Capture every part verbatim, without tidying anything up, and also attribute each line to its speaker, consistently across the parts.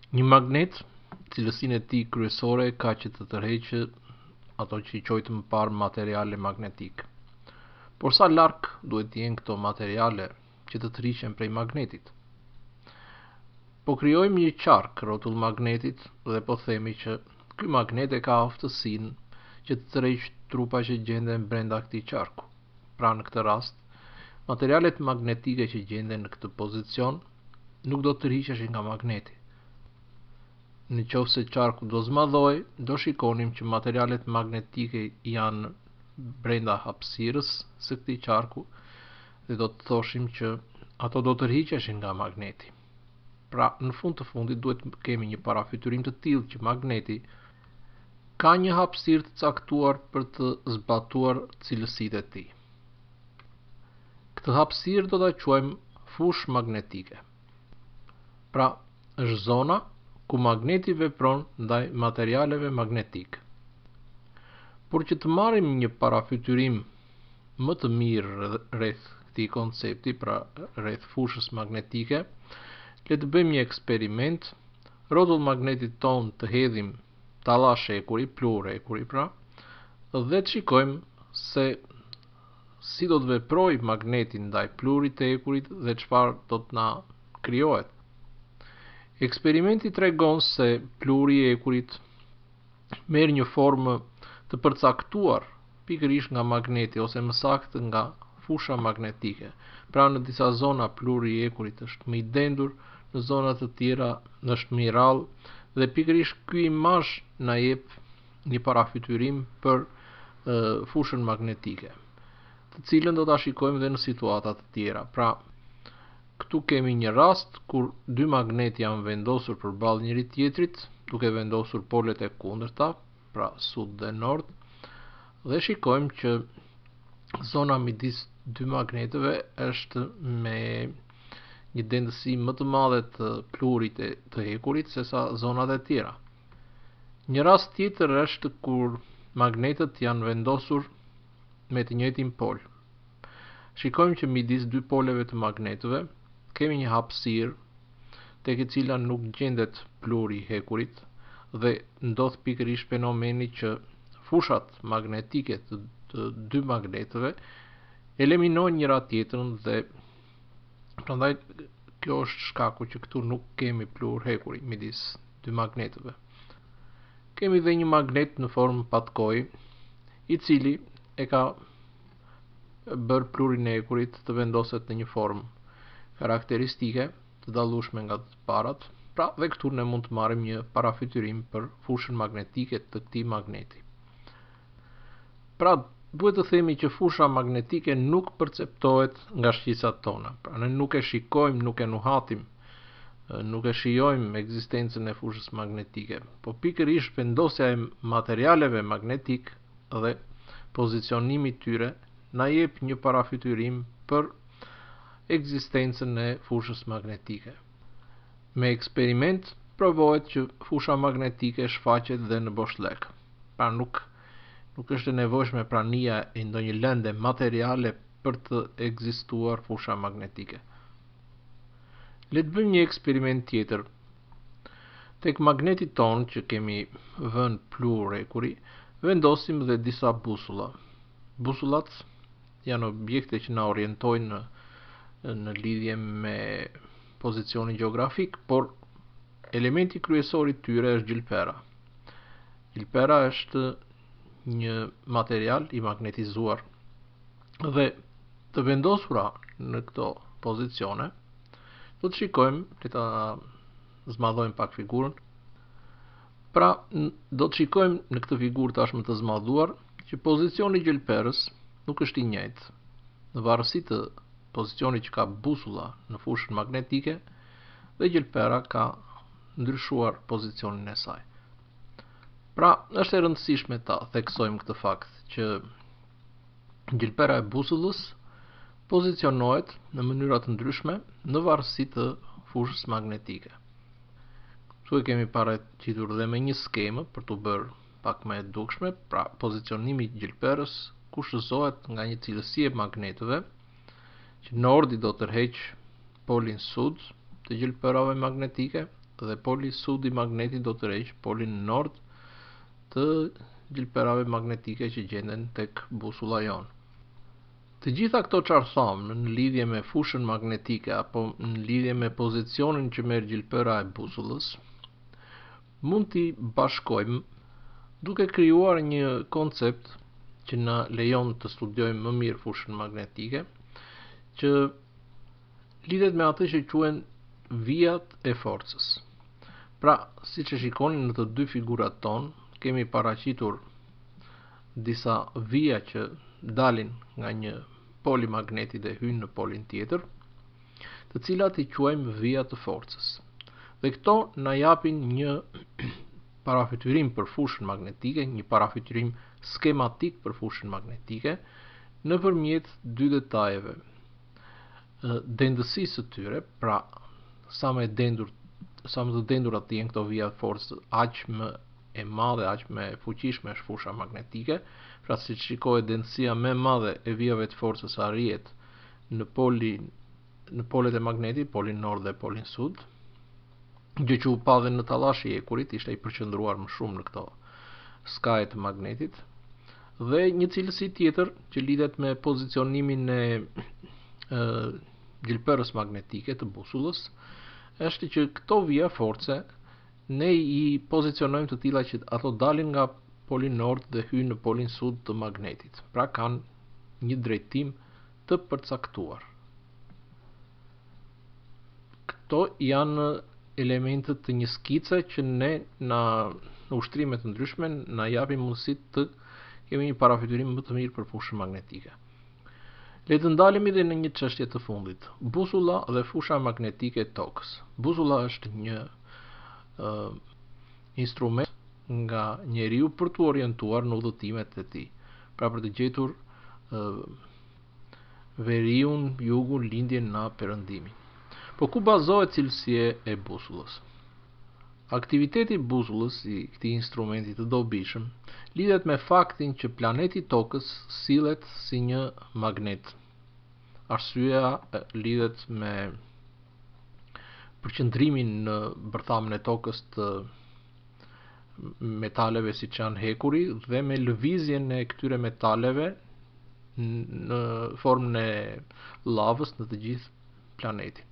Speaker 1: Një magnet, cilësinë e tij kryesore ka që të tërheqë ato që i quajmë më parë materiale magnetik. Por sa larg duhet të jenë këto materiale që të tërhiqen prej magnetit? Po krijojmë një qark rrotull magnetit dhe po themi që ky magnet e ka aftësinë që të tërheqë trupa që gjenden brenda këtij qarku. Pra në këtë rast, materialet magnetike që gjenden në këtë pozicion nuk do të tërhiqeshin nga magneti. Në qoftë se qarku do zmadhoj, do shikonim që materialet magnetike janë brenda hapësirës së këtij qarku dhe do të thoshim që ato do të tërhiqeshin nga magneti. Pra, në fund të fundit duhet të kemi një parafytyrim të tillë që magneti ka një hapësirë të caktuar për të zbatuar cilësitë e tij. Këtë hapësirë do ta quajmë fushë magnetike. Pra, është zona ku magneti vepron ndaj materialeve magnetik. Por që të marrim një parafytyrim më të mirë rreth këtij koncepti, pra rreth fushës magnetike, le të bëjmë një eksperiment. Rrotull magnetit ton të hedhim tallash ekuri, plur ekuri pra, dhe të shikojmë se si do të veprojë magneti ndaj plurit të ekurit dhe çfarë do të na krijohet. Eksperimenti tregon se pluri i ekurit merr një formë të përcaktuar pikërisht nga magneti ose më saktë nga fusha magnetike. Pra në disa zona pluri i ekurit është më i dendur, në zona të tjera është më i rrallë dhe pikërisht ky imazh na jep një parafytyrim për uh, fushën magnetike, të cilën do ta shikojmë edhe në situata të tjera. Pra, këtu kemi një rast kur dy magnete janë vendosur përballë njëri tjetrit, duke vendosur polet e kundërta, pra sud dhe nord, dhe shikojmë që zona midis dy magneteve është me një dendësi më të madhe të plurit të ekurit sesa zonat e tjera. Një rast tjetër është kur magnetet janë vendosur me të njëjtin pol. Shikojmë që midis dy poleve të magneteve kemi një hapësirë tek e cila nuk gjendet pluri i ekurit dhe ndodh pikërisht fenomeni që fushat magnetike të, të dy magneteve eliminojnë njëra tjetrën dhe prandaj kjo është shkaku që këtu nuk kemi plur hekuri midis dy magneteve. Kemi dhe një magnet në formë patkoji, i cili e ka bërë plurin e ekurit të vendoset në një formë karakteristike të dallueshme nga të parat. Pra, dhe këtu ne mund të marrim një parafytyrim për fushën magnetike të këtij magneti. Pra, duhet të themi që fusha magnetike nuk perceptohet nga shqisat tona. Pra, ne nuk e shikojmë, nuk e nuhatim, nuk e shijojmë ekzistencën e fushës magnetike, po pikërisht vendosja e materialeve magnetik dhe pozicionimi i tyre na jep një parafytyrim për ekzistencën e fushës magnetike. Me eksperiment provohet që fusha magnetike shfaqet dhe në boshlek. Pra nuk nuk është e nevojshme prania e ndonjë lënde materiale për të ekzistuar fusha magnetike. Le të bëjmë një eksperiment tjetër. Tek magneti ton që kemi vënë plur ekuri, vendosim dhe disa busulla. Busullat janë objekte që na orientojnë në, në lidhje me pozicionin gjeografik, por elementi kryesor i tyre është gjilpera. Gjilpera është një material i magnetizuar dhe të vendosura në këto pozicione do të shikojmë, le ta zmadhojmë pak figurën. Pra, do të shikojmë në këtë figurë tashmë të zmadhuar që pozicioni i gjilperës nuk është i njëjtë. Në varësi të pozicionit që ka busulla në fushën magnetike, dhe gjilpera ka ndryshuar pozicionin e saj. Pra, është e rëndësishme ta theksojmë këtë fakt që gjilpera e busullës pozicionohet në mënyra të ndryshme në varësi të fushës magnetike. Këtu e kemi paraqitur dhe me një skemë për t'u bërë pak më e dukshme. Pra, pozicionimi i gjilperës kushtëzohet nga një cilësi e magneteve, që nordi do tërheq polin sud të gjilperave magnetike dhe poli sud i magnetit do të rreqë polin nord të gjilperave magnetike që gjenden tek busulla jon. Të gjitha këto çfarë thamë në lidhje me fushën magnetike apo në lidhje me pozicionin që merr gjilpera e busullës, mund t'i bashkojmë duke krijuar një koncept që na lejon të studiojmë më mirë fushën magnetike, që lidhet me atë që quhen vijat e forcës. Pra, siç e shikoni në të dy figurat tonë, kemi paraqitur disa vija që dalin nga një pol i magnetit dhe hyjnë në polin tjetër, të cilat i quajmë vija të forcës. Dhe këto na japin një parafytyrim për fushën magnetike, një parafytyrim skematik për fushën magnetike, nëpërmjet dy detajeve: dendësisë së tyre, pra sa më e dendur, sa më të dendurat të jenë këto vija të forcës, aq më e madhe, aq më e fuqishme është fusha magnetike. Pra, si shikohet, densësia më e madhe e vijave të forcës arrihet në polin, në polet e magnetit, polin nord dhe polin sud, gjë që u pa dhe në tallashi i ekurit, ishte i përqendruar më shumë në këto skaje të magnetit. Dhe një cilësi tjetër që lidhet me pozicionimin e, e gjilperës magnetike të busullës është që këto vija force ne i pozicionojmë të tilla që ato dalin nga poli nord dhe hyjnë në polin sud të magnetit. Pra kanë një drejtim të përcaktuar. Këto janë elementet të një skice që ne na, në ushtrime të ndryshme na japin mundësi të kemi një parafytyrim më të mirë për fushën magnetike. Le të ndalemi dhe në një çështje të fundit: busulla dhe fusha magnetike e tokës. Busulla është një uh, instrument nga njeriu për të orientuar në udhëtimet e tij, pra për të gjetur uh, veriun, jugun, lindjen na perëndimin. Po ku bazohet cilësia e busullës? Aktiviteti i busullës, i këtij instrumenti të dobishëm, lidhet me faktin që planeti Tokës sillet si një magnet. Arsyeja lidhet me përqendrimin në bërthamën e Tokës të metaleve siç janë hekuri dhe me lëvizjen e këtyre metaleve në formën e lavës në të gjithë planetin.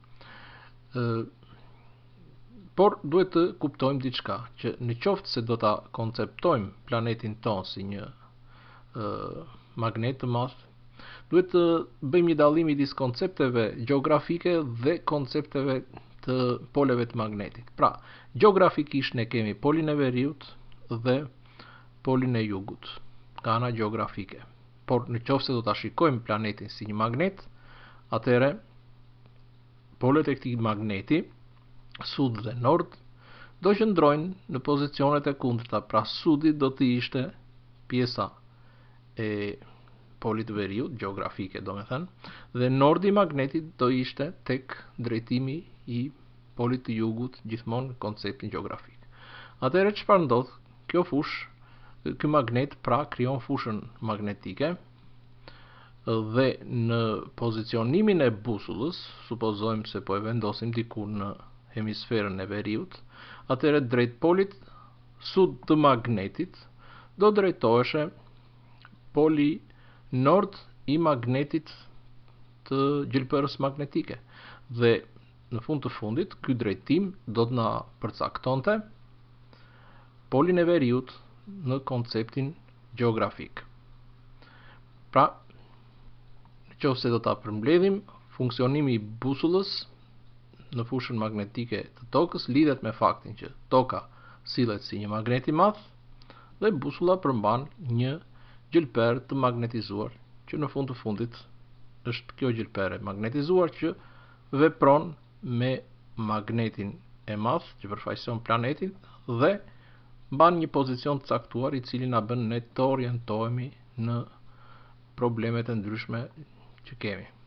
Speaker 1: Por duhet të kuptojmë diçka, që në qoftë se do ta konceptojmë planetin tonë si një uh, magnet të madh, duhet të bëjmë një dallim midis koncepteve gjeografike dhe koncepteve të poleve të magnetit. Pra, gjeografikisht ne kemi polin e veriut dhe polin e jugut, nga ana gjeografike. Por në qoftë se do ta shikojmë planetin si një magnet, atëherë polet e këtij magneti, sud dhe nord, do qëndrojnë në pozicionet e kundërta. Pra, sudi do të ishte pjesa e polit veriut, gjeografike do me thënë, dhe nordi i magnetit do ishte tek drejtimi i polit të jugut, gjithmonë konceptin gjeografik. Atëherë çfarë ndodh? Kjo fushë, ky magnet pra krijon fushën magnetike dhe në pozicionimin e busullës, supozojmë se po e vendosim diku në hemisferën e veriut, atëherë drejt polit sud të magnetit do drejtoheshe poli nord i magnetit të gjilperës magnetike. Dhe në fund të fundit, ky drejtim do të na përcaktonte polin e veriut në konceptin gjeografik. Pra, nëse do ta përmbledhim, funksionimi i busullës në fushën magnetike të Tokës lidhet me faktin që Toka sillet si një magnet i madh dhe busulla përmban një gjilper të magnetizuar, që në fund të fundit është kjo gjilpere magnetizuar që vepron me magnetin e madh që përfaqëson planetin dhe mban një pozicion të caktuar i cili na bën ne të orientohemi në problemet e ndryshme që kemi.